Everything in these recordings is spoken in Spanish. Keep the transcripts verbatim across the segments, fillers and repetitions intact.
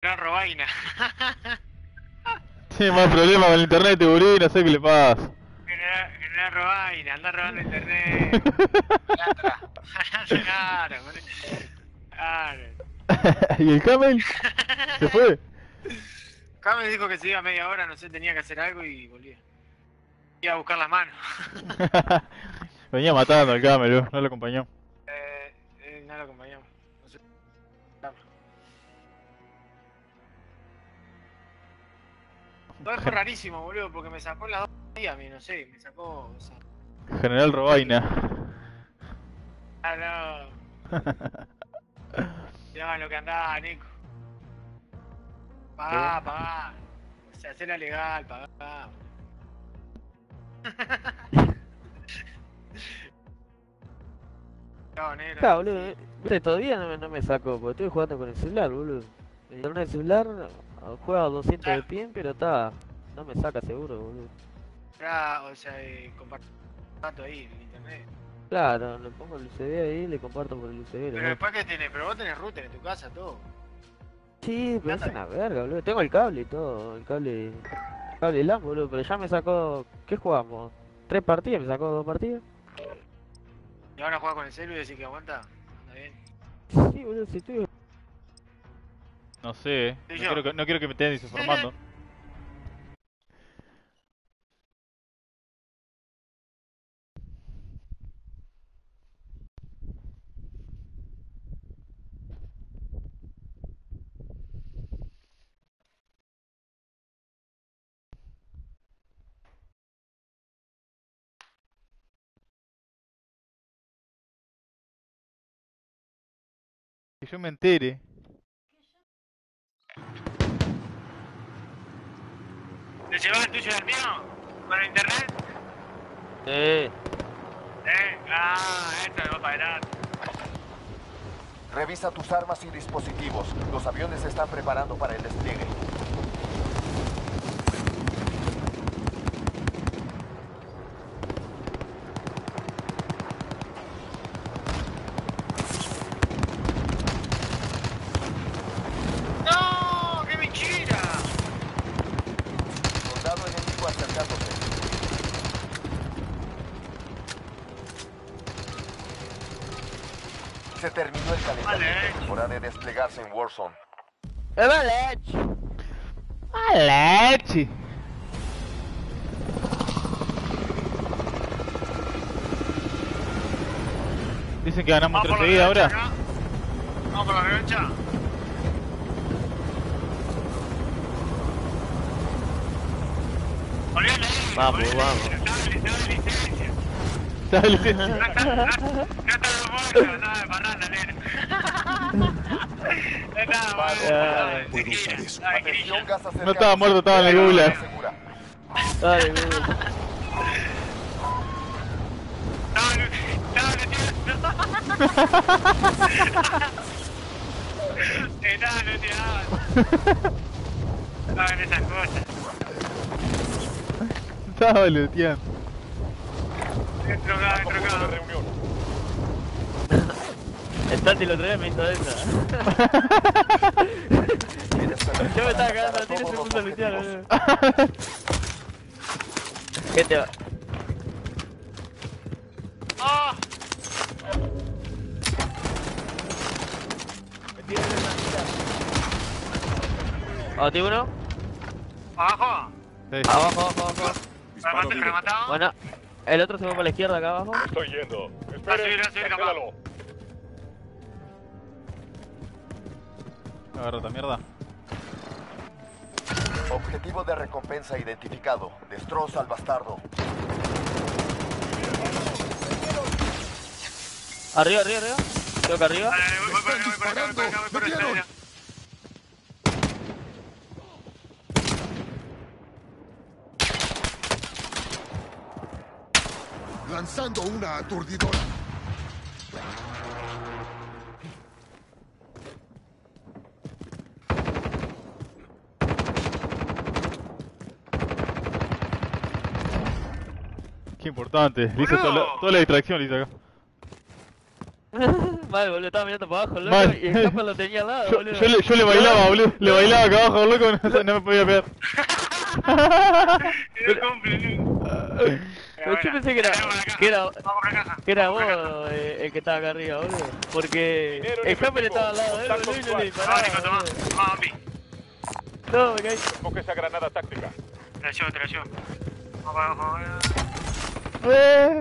Gran robaina. Tiene más problemas con el internet, Tiburí, no sé qué le pasa. General, general robaina, anda robando internet. Claro, claro. ¿Y el Camel? ¿Se fue? Acá me dijo que se iba media hora, no sé, tenía que hacer algo y volvía. Iba a buscar las manos. Venía matando al Camel, no lo acompañó. Eh, eh, no lo acompañamos. No sé. Todo fue rarísimo, boludo, porque me sacó las dos días a mí, no sé, me sacó. O sea, General Robaina. ah, no. Miraban lo que andaba, Nico. Pagá, pagá. O sea, hacela legal, pagá. No, negro. Claro, boludo, eh, viste, todavía no me, no me sacó, porque estoy jugando con el celular, boludo. El internet del celular ah, juega a doscientos de ping, pero está, no me saca seguro, boludo. Era, o sea, eh, comparto ahí en internet. Claro, le pongo el U S B ahí, le comparto por el U S B. Pero después que tenés, pero vos tenés router en tu casa, todo. Sí, pero es una verga, boludo. Tengo el cable y todo, el cable, el cable LAN, boludo, pero ya me sacó, ¿qué jugamos? ¿Tres partidas? ¿Me sacó dos partidas? Y ahora jugar con el celu y decir que aguanta. Anda bien. Sí, boludo, si estoy... No sé, no quiero, que, no quiero que me estén desinformando. Que yo me entere. ¿Te llevas el tuyo y el mío? ¿Con el internet? Sí. Eh, ah, esto me va para adelante. Revisa tus armas y dispositivos. Los aviones se están preparando para el despliegue. ¡No! ¡Qué mentira! Soldado enemigo acercándose. Se terminó el calentamiento. Vale. Hora de desplegarse en Warzone. ¡Eh, vale! ¡Alechi! Dicen que ganamos tres seguidas ahora. ¿No? Vamos por la revancha. Volviendo ahí. Vamos, volviendo ahí. vamos. Dale, dale, licencia. Dale. No está, no, no está los muertos, nada de parranda, nena. No estaba muerto, Puedo usar eso. Atención, gas No estaba muerto, estaba en el gulag. Dale, boludo. Estaba looteando. Estaba looteando. Hagan esas cosas. Estaba looteando. Entrocado, entrocado. El Tati lo otro día me hizo esa. Yo me estaba cagando a tiro y se puso a lutear, boludo. ¿Qué te va? ¡Oh! Me tiene una ¿Abajo tiene uno? ¿Abajo? Sí. Abajo, abajo, abajo. ¿Remate, rematado? Bueno, el otro se fue para la izquierda acá abajo. Estoy yendo. Va a subir, Esperen, va a subir, capaz. cancélalo. Agarra esta mierda. Objetivo de recompensa identificado. Destroza al bastardo. Arriba, arriba, arriba. Creo que arriba. Vale, voy, voy por acá, voy por acá, voy por acá, voy por esta escalera. Lanzando una aturdidora. Qué importante. Le hice toda la, toda la distracción, le hice acá. Mal, boludo, estaba mirando para abajo, loco, Mal. y el capa lo tenía al lado, Yo, boludo. yo le, yo le bailaba, boludo. Le bailaba acá abajo, loco, no, no me podía pegar. No cumple, Luke. Pero yo pensé que era, que era, Vamos por la caja. que era Vamos vos por la caja. eh, el que estaba acá arriba, boludo. Porque Dinero en el Hammer efectivo. estaba al lado de él, boludo, y no le disparaba, Vamos, Nico, toma. boludo. Vamos, Pi. No, me caí. Coge esa granada táctica. Te la llevo, te la llevo. Vamos para abajo. Eh.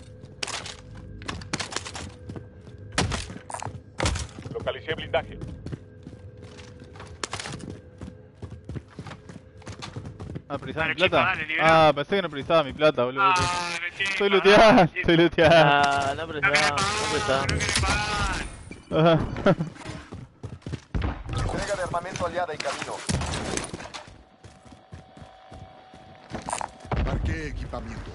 Localicé blindaje. Ah, ¿priorizaba mi Dale, chico, plata? dale, liberá. Ah, pensé que no priorizaba mi plata, boludo. Ah, recién, Estoy pará, looteado, recién. estoy looteado. Ah, no No querés prestaba, pagar, no prestaba. no querés pagar. Ajá. Entrega de armamento aliada en camino. Marqué equipamiento.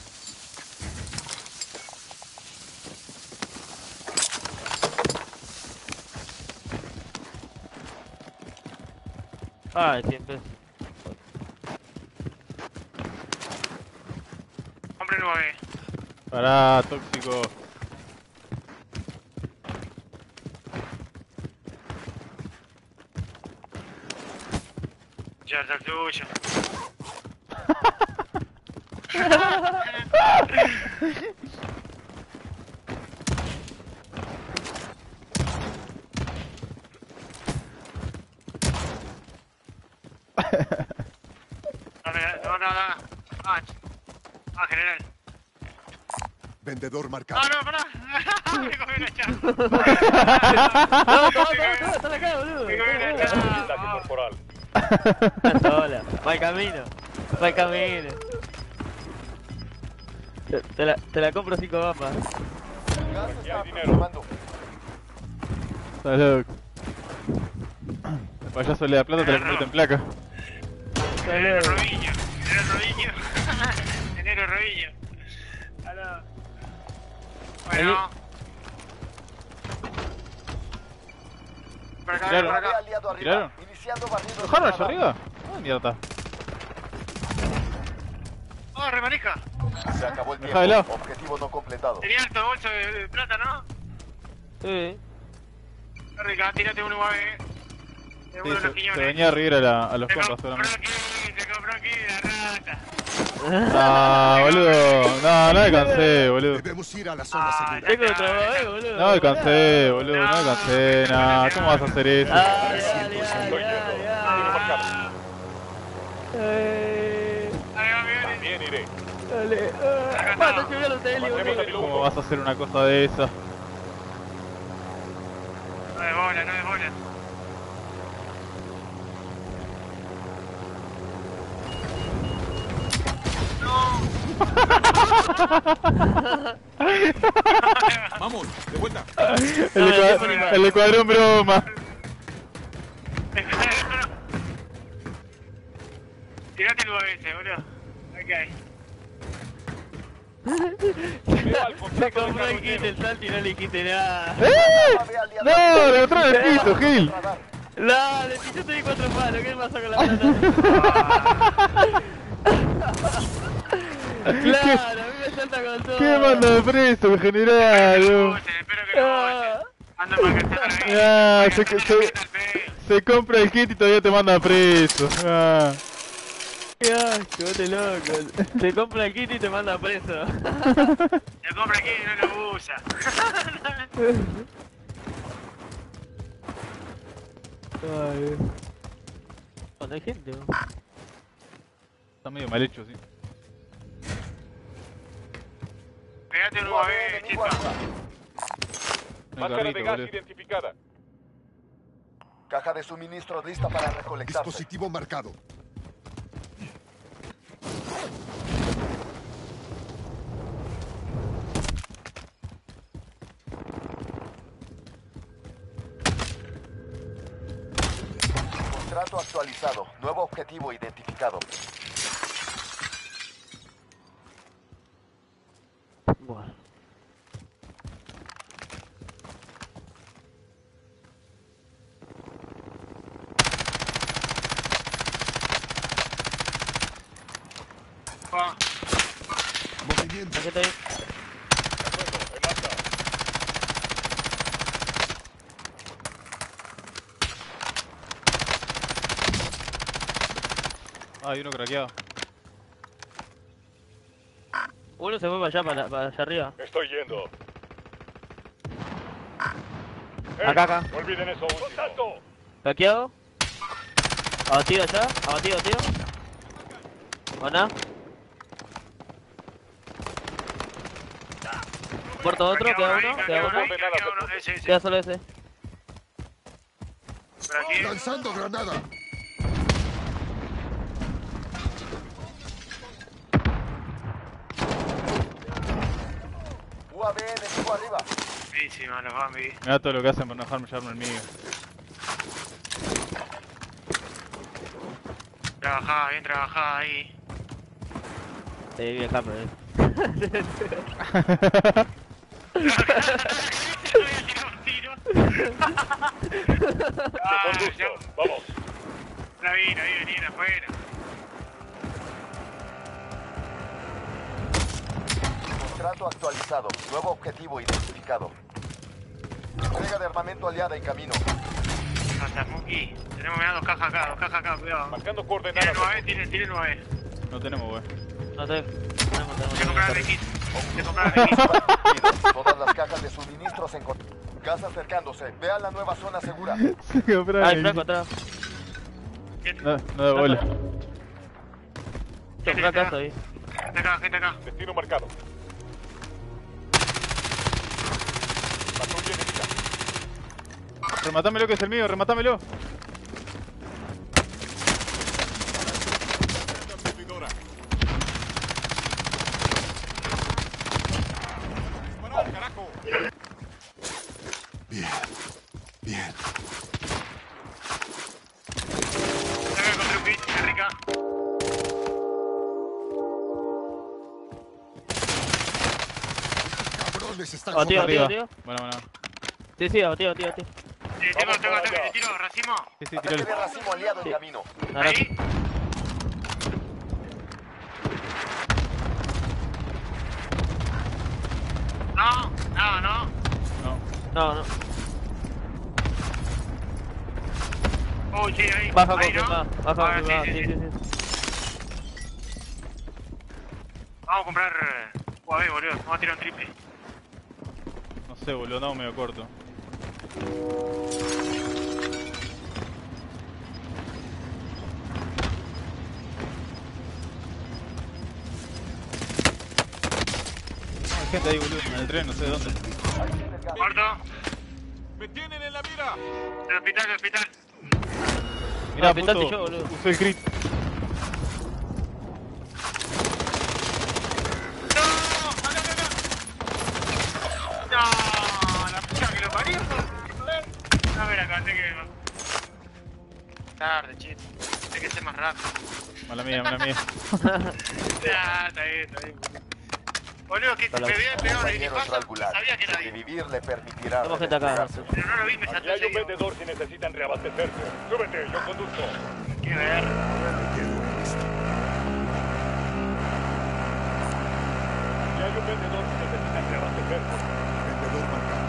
Ah, siempre. Hombre nueve. Pará, tóxico. Ya está el tuyo. Dale, no, no, no. Ah, ah, general. Vendedor Ah, marcado. no, pará. Me comí una chapa. No, toma, toma, toma, está acá, boludo. Me comí una Blindaje chapa. corporal. Está sola, va el camino, va el camino. Te, te la, te la compro cinco mapas. Gas Aquí está hay dinero. aproximando. Estás loco. El payaso le da plata, te la convierte en placa. Enero Rodillo. Enero Rodillo. Enero Rodillo. Aló. Bueno. Por acá, Tiraron. por Nave acá. aliado arriba. ¿Tiraron? Iniciando barrido. de ¿Dejaron allá radar. arriba? Ah, mierda. Oh, remanija. Se acabó el Deja tiempo. de lado. Objetivo no completado. Tenía alto bolso de, de plata, ¿no? Sí. Qué rica, tírate un U A V. Sí, Seguro los se, se quiñones. venía a reír a, la, a los Se compas compró seguramente. aquí, se compró aquí la rata. Ah, boludo. No, no alcancé, boludo. Debemos ir a la zona Ah, segura. Tengo trabajo, eh, boludo. No alcancé, boludo, no alcancé. Nah, ¿cómo vas a hacer eso? Dale, dale, dale, Soy dale, yo. dale. marcado. Eh, Ahí va, Miguel. También iré. Dale. Ah, mata, llevé a los Deli, Marchemos a mi boludo. ¿Cómo vas a hacer una cosa de esa? No de bola, no de bola. Vamos, de vuelta. El, ecua- el escuadrón broma. Tirate el U A V ese, boludo. Ok. Veo al Se contacto de compró el kit carroñero. el salto y no le dijiste nada. ¡Eh! Nave aliada. ¡No! ¡Le botaron el piso, Gil! Radar. No, le piché te di cuatro palos, ¿qué pasó con la plata? Claro, a mí me salta con todo. ¿Qué manda preso, general? Espero que lo Ah. usen. Anda para que está ahí. Ah, Para se, que se, está el se compra el kit y todavía te manda preso. Ah. Qué asco, vete loco. Te compra el kit y te manda preso. Lo compra aquí y no lo usa. Ay. Cuando hay gente, ¿no? Está medio mal hecho, sí. Pegate un U U A A V V, enemigo chispa. arriba. No hay Máscara de carrito, gas boludo. identificada. Caja de suministro lista para recolectarse. Dispositivo marcado. Contrato actualizado. Nuevo objetivo identificado. Bueno. Va. Movimiento. Aquí está ahí. De acuerdo, en alta. Ah, hay uno craqueado. Uno se fue para allá, para, para allá arriba. Estoy yendo. Acá, acá. No olviden eso último. ¡Contacto! Hackeado. Abatido allá. Abatido, tío. Buena. Muerto otro, queda uno, queda uno. Queda solo ese. Por aquí. Lanzando granada. U A V enemigo arriba. Buenísima, los Bambi. Mirá todo lo que hacen por no dejarme llevarme el mío. Trabajada, bien trabajada ahí. Sí, bien campo, eh. Voy a tirar un tiro. Ah, Conducto. ya. Vamos. La vi, la vi venir afuera. Contrato actualizado. Nuevo objetivo identificado. Entrega de armamento aliada en camino. Hasta Monkey. Tenemos mirá, dos cajas acá, dos cajas acá, cuidado. Marcando Tiene coordenadas. nueve, tiene, tiene nueve. No tenemos, wey. No sé. Tenemos, Hay que tenemos, comprar de tenemos. kit. Hay que comprar de kit. Todas las cajas de suministros en control. Gas acercándose. Vean la nueva zona segura. Se quedó por Ah, ahí. el flaco atrás. No, no de bola. Te flaco atrás ahí. Gente acá, gente acá. Destino marcado. Patrulla enemiga. Rematámelo que es el mío, rematámelo. Servidora. Disparar, carajo. Bien. Bien. Acá encontré un kit, qué rica. Cabrones están Oh, tío, Arriba. tío, tío. Bueno, bueno. Sí, sí, abatido, tío, tío. Sí, tengo, tengo ataque, te tiro, racimo. Sí, sí, Ataque de tiralo. racimo aliado en camino. Naranja. Ahí. No, no, no. No. No, no. Uy, sí, ahí. Baja ahí, ¿no? confirmada. Baja Ah, confirmada. sí, Sí, sí, sí, sí. sí. Vamos a comprar eh, U A V, boludo. Vamos a tirar un triple. No sé, boludo, no, medio corto. Hay gente ahí, boludo, en el tren, no sé de dónde. Muerto. Me tienen en la mira. Del hospital, del hospital. Mirá, Ah, pintaste puto, yo, boludo. usé el crit. ¡No! ¡Acá, acá, acá! ¡No! ¡La puta que lo parió! A ver acá, sé que... Tarde, chito. Hay que ser más rápido. Mala mía, mala mía. Ya, está bien, está bien. Boludo, que Está me loco. había pegado de Compañero paso, regular. sabía que era ahí. Sobrevivir le permitirá. Tenemos gente acá. recuperarse. Pero no lo vi, me Aquí saltó hay un enseguida. vendedor si necesitan reabastecerse. Súbete, yo conduzco. Qué ver. Aquí hay un vendedor si necesitan reabastecerse. Vendedor marcado.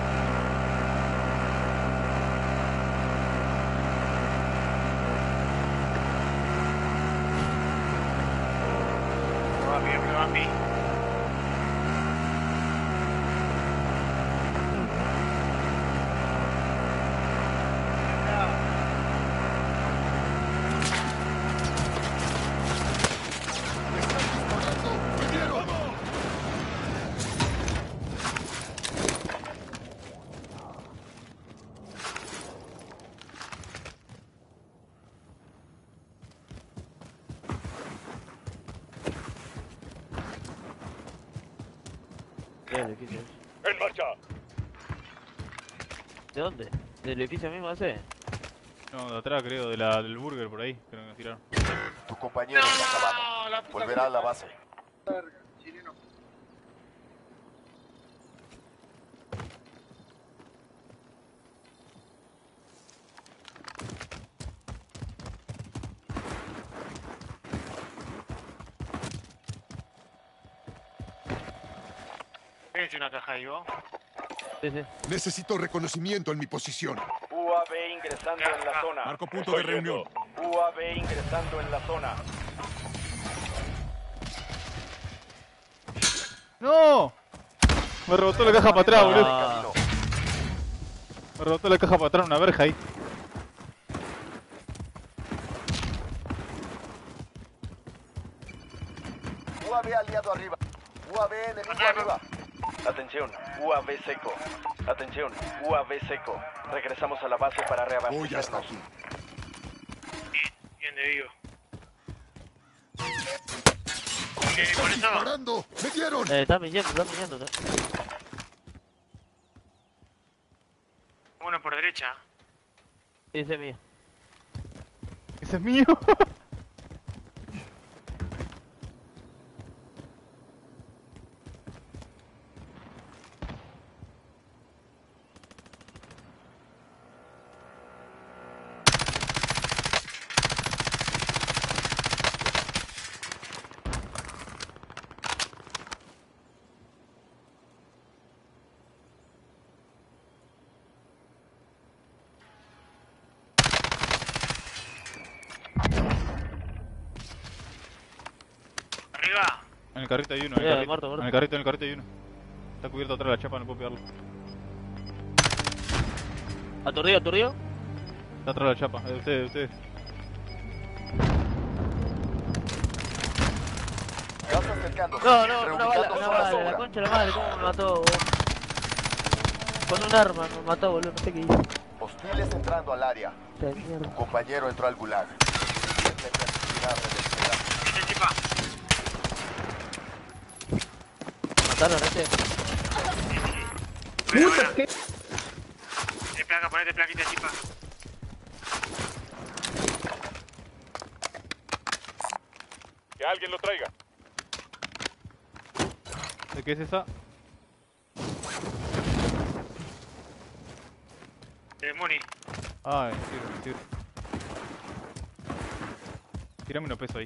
Me va bien, me va bien. Del edificio. En marcha. ¿De dónde? ¿Del edificio mismo ese? No, de atrás creo, de la, del burger por ahí, creo que me tiraron. Tu compañero está acabado. No, la puta Volverá a la base. chileno. Fíjense una caja ahí, vos. Sí, sí. Necesito reconocimiento en mi posición. U A V ingresando en la zona. Marco punto de Estoy yendo. reunión. U A V ingresando en la zona. ¡No! Me rebotó la caja para atrás, boludo. Ah. Me rebotó la caja para atrás, una verja ahí. U A V aliado arriba. U A V enemigo arriba. Atención, U A V seco. Atención, U A V seco. Regresamos a la base para Voy hasta reabastecernos. aquí. Bien de vivo. ¿Qué, por eso? ¡Disparando! ¡Me dieron! Eh, está mintiendo, está mintiendo. ¿No? Uno por derecha. Ese es mío. Ese es mío. Arriba. En el carrito hay uno, en el Eh, carrito. muerto, muerto. En el carrito, en el carrito hay uno. Está cubierto atrás de la chapa, no puedo pegarlo. ¿Aturdido, aturdido? Está atrás de la chapa, es de ustedes, de ustedes. Gas acercándose. No, no, una Reubicando bala, una zona bala, la sobra. concha de la madre, cómo me mató, boludo. Con un arma me mató, boludo, no sé qué hice. Hostiles entrando al área. Esta mierda. Tu compañero entró al gulag. Este chipa. ¿Mataron a este? Puta, ¿qué? De placa, ponete plaquita, chipa. Que alguien lo traiga. ¿De qué es esa? De Muni. Ah, me sirve, me sirve. Tírame unos pesos ahí.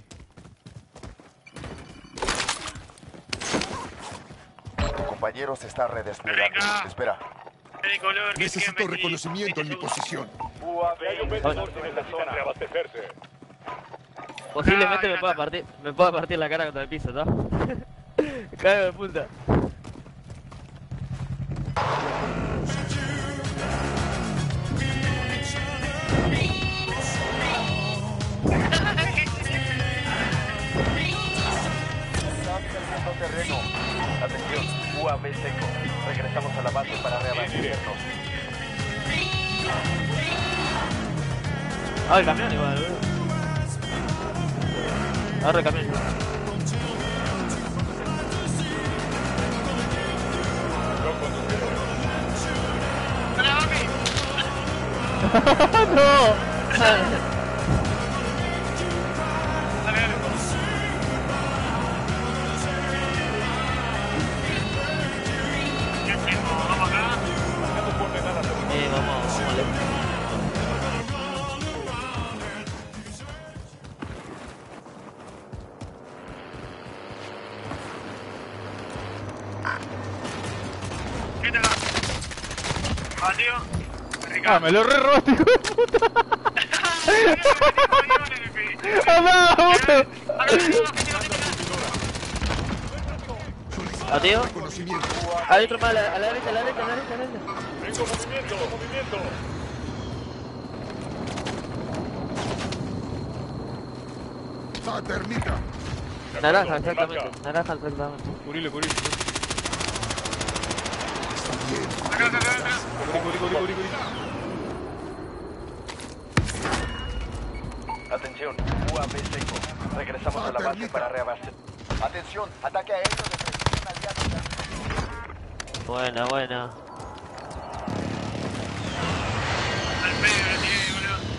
Tu compañero se está redesplegando. Venga. Espera. De color, que Necesito sigan vestidos. reconocimiento en mi posición. U A Que hay un V vendedor que necesita reabastecerse. Posiblemente Ah, me pueda partir, me pueda partir la cara contra el piso, ¿no? Cago de puta. terreno. Atención, U A V seco. Regresamos a la base para reabastecernos. Ah, el camión igual, boludo. Agarra el camión. ¡No! Eh, vamos, vamos lento. ¿Qué te va? Batió. Ah, me lo re robaste, hijo de puta. ¡Amá, boludo! ¿Ateo? Reconocimiento. Hay otro más a la, a la derecha, a la derecha, a la derecha, a la derecha. Tengo movimiento, movimiento. ¡Ah, termita! Naranja, exactamente. Naranja, exactamente. Cubrilo, cubrilo. Está bien. Acá, acá, acá, acá. Cubrí, cubrí, cubrí, cubrí, cubrí. Atención, U A V seco. Regresamos a la base para reabastecer. Atención, ataque aéreo de precisión aliado. Buena, buena. Al medio lo tiene,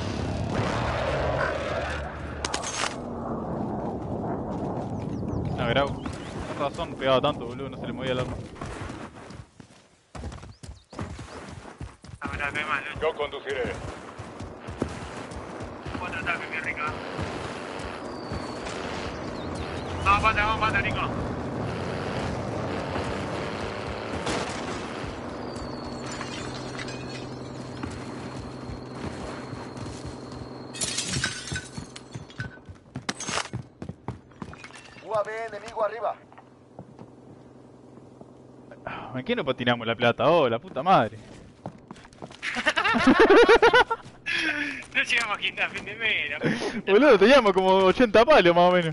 boludo. No, Grau. Con razón, pegaba tanto, boludo, no se le movía el arma. Ah, me la cae mal, ¿no? Yo conduciré. Otro ataque, mi rica. Vamos, pata, vamos, pata, Nico. U A V enemigo arriba. ¿En qué no patinamos la plata? Oh, la puta madre. No llegamos a quinta a fin de mes. Boludo, teníamos como ochenta palos más o menos.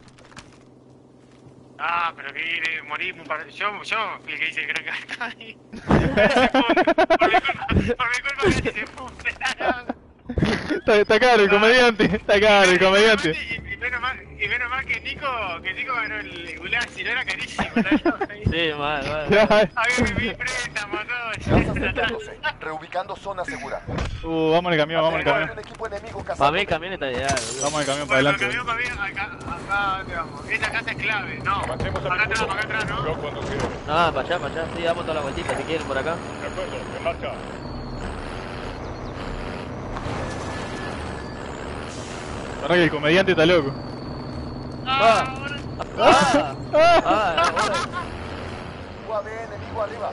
Ah, pero que quiere morir muy par... Yo, yo fui el que dice el gran cartón y... Por mi culpa, por mi culpa que se funde. Está, está caro el comediante, está caro el comediante. Y, y, menos mal, y menos mal que Nico, que Nico ganó el gulag, si no era carísimo. Sí, mal, mal. Había mi préstamo, todo. Gas acercándose. Reubicando zona segura. Uh, vamos en el camión, vamos en el Hay camión. un equipo enemigo Para cazando. mí el camión está ideal, boludo. Vamos en el camión para Bueno, adelante. camión para mí, acá, acá, ¿dónde vamos? Esta casa es clave, no. Avancemos Acá a mi atrás, grupo. acá atrás, ¿no? Yo cuando quiero. No, para allá, para allá. Sí, damos toda la vueltita si quieren por acá. De acuerdo, en marcha. Para que el comediante está loco. ¡Ah! ¡Ah! ¡Ah! ¡Ah! U A V enemigo arriba.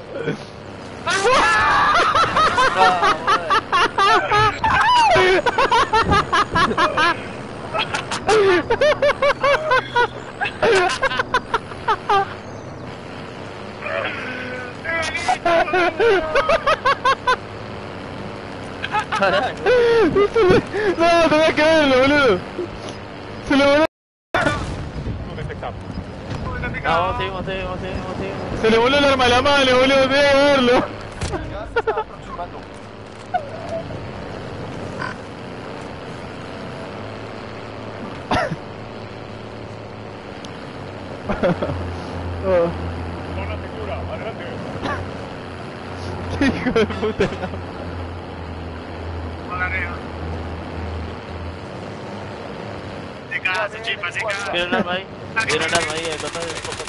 No, tenés que verlo, boludo. Se lo voló, No detectamos. Vamos, seguimos, seguimos, seguimos, seguimos. se le voló el arma a la mano, boludo, tenés que verlo. Gas se está aproximando. Oh, Zona segura, adelante. qué hijo de puta. Por arriba. Se caga, se chispa, se caga. Tiene un arma ahí. Tiene un arma ahí, el costado.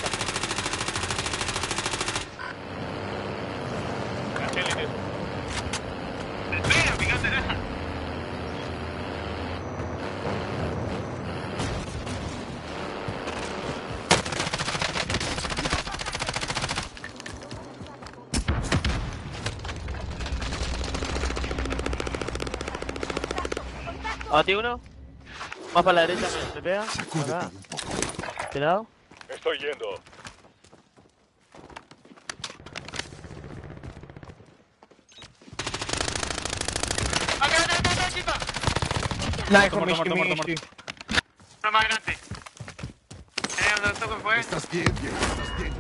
Cancelen eso. El pedo, picante, ¿no? Ah, tiene uno. Más para la derecha, me, me pega. Sacúdete Acá. un poco. ¿De lado? Estoy yendo. Acá, acá, acá, acá, chispa. Muerto, muerto, muerto, muerto, muerto. Uno más grande. Eh, ¿dónde toco fue? Estás bien, bien, estás bien.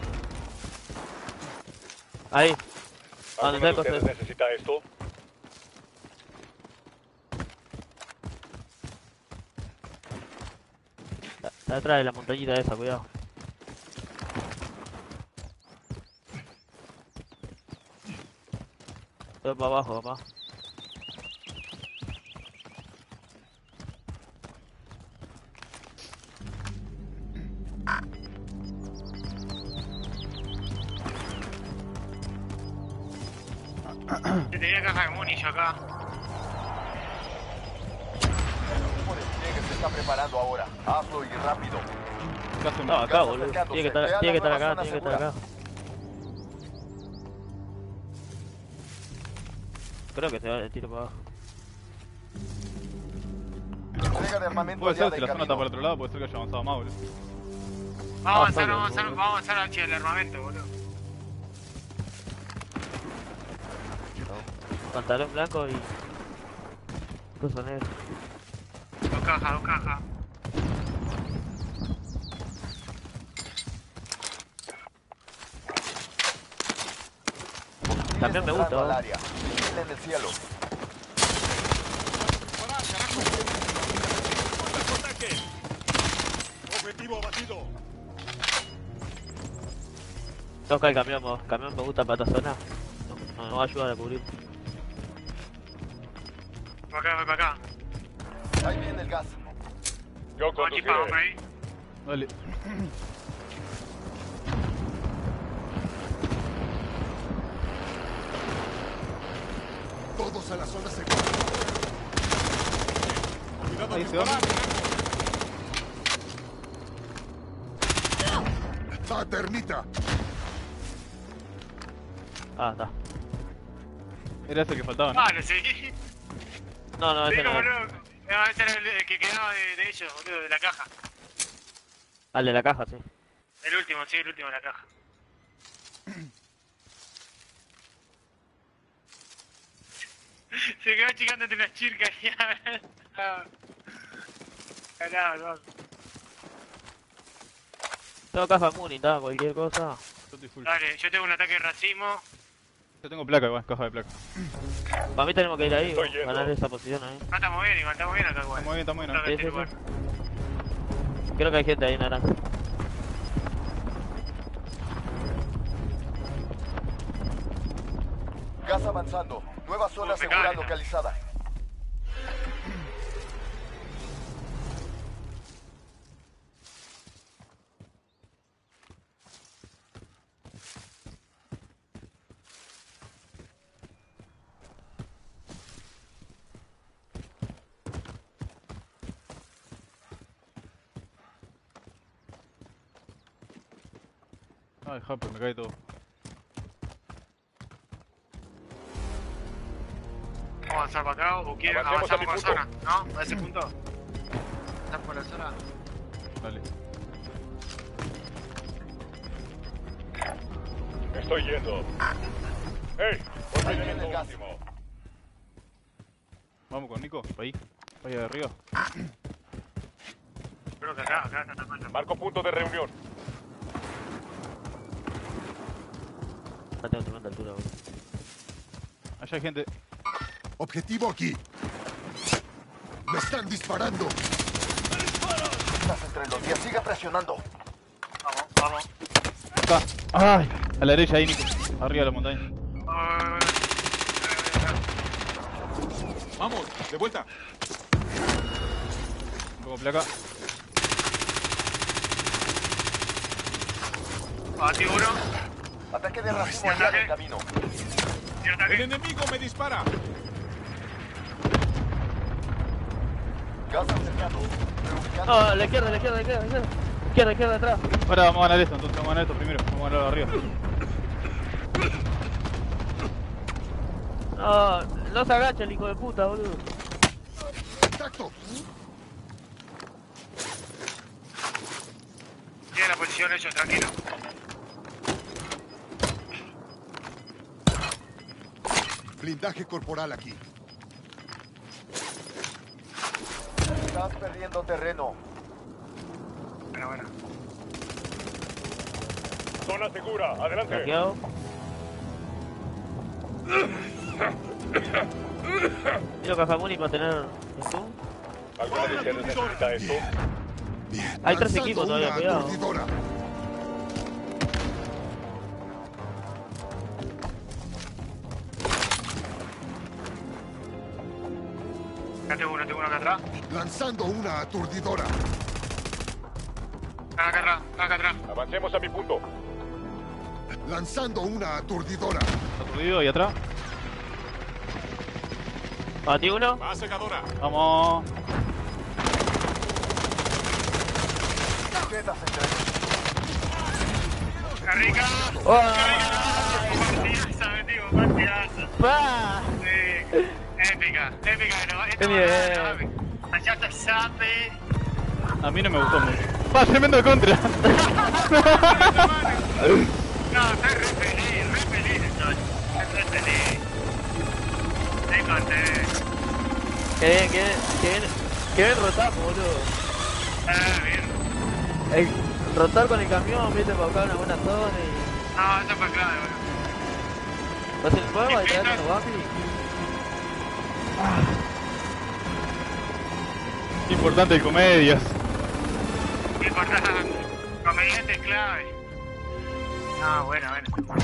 Ahí. ¿Dónde está ¿Alguno el de ustedes costado? necesita esto? Está, está atrás de la montañita esa, cuidado. Estoy para abajo, papá. Que tenía caja de muni yo acá. El equipo de despliegue se está preparando ahora. Hazlo y rápido. Casi No, me- acá, boludo. Tiene que estar, tiene que estar acá, tiene que estar acá. Creo que se va el tiro para abajo. Entrega de armamento Puede ser, aliada si en la zona está por camino. otro lado, puede ser que haya avanzado más, boludo. Vamos a avanzar, solo, vamos a avanzar, boludo. vamos a avanzar hacia el armamento, boludo. Pantalón blanco y... Cosa negra. Dos cajas, dos cajas. También me Entrando gusta, al ¿no? área. Misil en el cielo. ¡Ataque! Objetivo abatido. Toca el camión, vos. Camión me gusta para esta zona. No, no ayuda a cubrir. Voy para acá, voy para acá. Ahí viene el gas. Yo Vamos, chispa, vamos por conduciré. ahí. Dale. Todos a la zona segura. Cuidado, Ahí se va. disparar. ¡Ah, termita! Ah, está. Era ese que faltaba, ¿no? Ah, lo seguí. No, no, Sí, ese no es. boludo. No, ese era el, el que quedaba de, de ellos, boludo, de la caja. Al de la caja, sí. El último, sí, el último de la caja. Se quedó chicando entre las chircas ya. Ganado, no. Tengo caja muni, ta, cualquier cosa. Yo estoy full. Dale, yo tengo un ataque de racismo. Yo tengo placa igual, caja de placa. Para mí tenemos que ir ahí, Estoy ¿no? yendo. Ganar esa posición ahí. No, estamos bien, igual, estamos bien acá, igual. Estamos bien, estamos bien. Creo que Sí, este sí, lugar. sí. Creo que hay gente ahí en naranja. Gas avanzando. Nueva zona Uh, me segura cae, ¿no? localizada. Ay, Japper, me cae todo. Vamos a avanzar para acá o quieren Avancemos a avanzar mi por la zona, punto. ¿no? A ese punto. ¿Estás por la zona? Dale. Estoy yendo. ¡Hey! Otro Ahí viene elemento el gas. último. Vamos con Nico, para ahí. Para allá de arriba. Creo que acá, acá, acá, acá, acá. Marco punto de reunión. Ya tengo tremenda altura, boludo. Allá hay gente. Objetivo aquí. Me están disparando. Estás entre los días. Sigue presionando. Vamos, vamos. Acá. Ay, a la derecha ahí, Nico. Arriba de la montaña. Ah, Vamos, de vuelta. Un poco de placa. Batí uno. Ataque de racismo allá en el camino. Y ataque. enemigo me dispara. Gas acercando. Reubicando. No, a la izquierda, a la izquierda, a la izquierda, a la izquierda. Izquierda, izquierda, atrás. Ahora vamos a ganar esto, entonces vamos a ganar esto primero. Vamos a ganarlo de arriba. No, no se agacha el hijo de puta, boludo. Contacto. Tiene la posición hecho, tranquilo. Blindaje corporal aquí. Estás perdiendo terreno. Bueno, bueno. Zona segura. Adelante. Bloqueado. Quiero caja muni para tener stun. ¿Alguna de ustedes necesita esto? Bien. Hay tres Lanzando equipos todavía, una cuidado. aturdidora. Acá tengo uno, tengo uno acá atrás. Lanzando una aturdidora. Acá atrás, acá atrás. Avancemos a mi punto. Lanzando una aturdidora. Aturdido ahí atrás. Batí uno. Más secadora. Vamos. Quedas entre ¡Qué rica! ¡Oh! Partidaza, metido, partidaza. ¡Pa! Sí. Épica, épica, ¿no? Esta Qué bien. sabe. Allá está sabe. A mí no me gustó mucho. ¡Va, tremendo de contra! No, estoy re feliz, re feliz estoy. Estoy re feliz. Estoy contento. Qué bien, qué bien, qué bien, qué bien rotamos, boludo. Ah, bien. El rotar con el camión, viste, para buscar una buena zona y... No, eso fue clave, bueno. Vas el fuego y te dan los waffles. Importante el comedias. Importante. Comediante clave. Ah, bueno, bueno.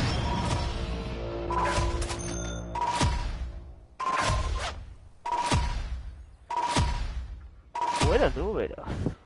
Buenos números.